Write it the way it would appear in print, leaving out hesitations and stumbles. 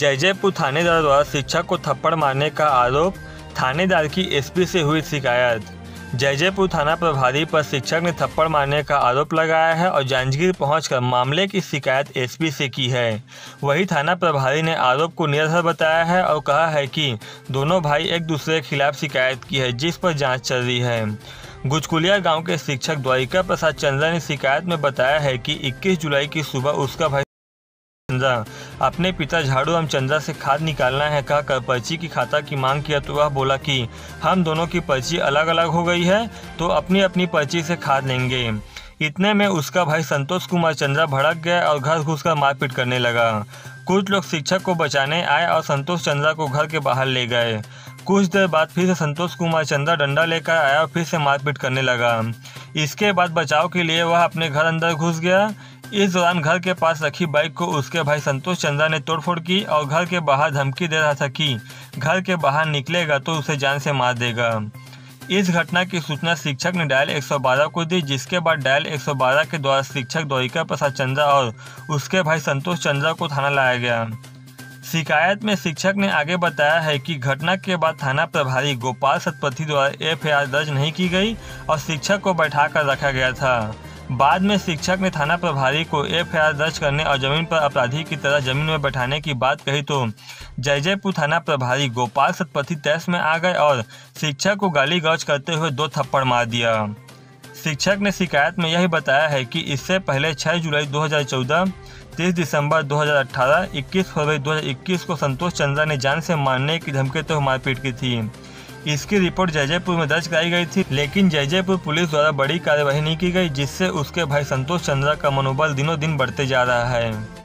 जयजयपुर थानेदार द्वारा शिक्षक को थप्पड़ मारने का आरोप, थानेदार की एसपी से हुई शिकायत। जयजयपुर थाना प्रभारी पर शिक्षक ने थप्पड़ मारने का आरोप लगाया है और जांजगीर पहुंचकर मामले की शिकायत एसपी से की है। वहीं थाना प्रभारी ने आरोप को निराधार बताया है और कहा है कि दोनों भाई एक दूसरे के खिलाफ शिकायत की है, जिस पर जांच चल रही है। गुजकुलिया गांव के शिक्षक द्वारिका प्रसाद चंद्रा ने शिकायत में बताया है कि 21 जुलाई की सुबह उसका भाई चंद्रा अपने पिता झाड़ू एवं चंद्रा से खाद निकालना है कहकर पर्ची की खाता की मांग किया तो वह बोला कि हम दोनों की पर्ची अलग अलग हो गई है तो अपनी अपनी पर्ची से खाद लेंगे। इतने में उसका भाई संतोष कुमार चंद्रा भड़क गया और घर घुसकर मारपीट करने लगा। कुछ लोग शिक्षक को बचाने आए और संतोष चंद्रा को घर के बाहर ले गए। कुछ देर बाद फिर से संतोष कुमार चंद्रा डंडा लेकर आया और फिर से मारपीट करने लगा। इसके बाद बचाव के लिए वह अपने घर अंदर घुस गया। इस दौरान घर के पास रखी बाइक को उसके भाई संतोष चंद्रा ने तोड़फोड़ की और घर के बाहर धमकी दे रहा था कि घर के बाहर निकलेगा तो उसे जान से मार देगा। इस घटना की सूचना शिक्षक ने डायल 112 को दी, जिसके बाद डायल 112 के द्वारा शिक्षक द्वारिका प्रसाद चंद्रा और उसके भाई संतोष चंद्रा को थाना लाया गया। शिकायत में शिक्षक ने आगे बताया है कि घटना के बाद थाना प्रभारी गोपाल सतपथी द्वारा एफआईआर दर्ज नहीं की गई और शिक्षक को बैठाकर रखा गया था। बाद में शिक्षक ने थाना प्रभारी को एफआईआर दर्ज करने और जमीन पर अपराधी की तरह जमीन में बैठाने की बात कही तो जयजयपुर थाना प्रभारी गोपाल सतपथी तैश में आ गए और शिक्षक को गाली गलौज करते हुए 2 थप्पड़ मार दिया। शिक्षक ने शिकायत में यही बताया है कि इससे पहले 6 जुलाई 2014, 30 दिसंबर 2018, 21 फरवरी 2021 को संतोष चंद्रा ने जान से मारने की धमकी तो मारपीट की थी। इसकी रिपोर्ट जयजयपुर में दर्ज कराई गई थी, लेकिन जयजयपुर पुलिस द्वारा बड़ी कार्रवाई नहीं की गई, जिससे उसके भाई संतोष चंद्रा का मनोबल दिनों दिन बढ़ते जा रहा है।